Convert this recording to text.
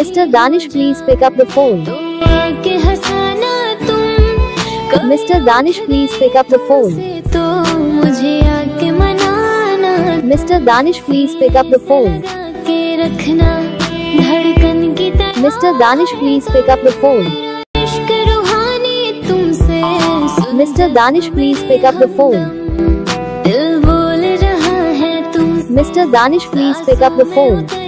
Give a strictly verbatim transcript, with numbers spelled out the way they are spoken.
Mister Danish, please pick up the phone. Mister Danish, please pick up the phone. Mister Danish, please pick up the phone. Mister Danish, please pick up the phone. Mister Danish, please pick up the phone. Mister Danish, please pick up the phone.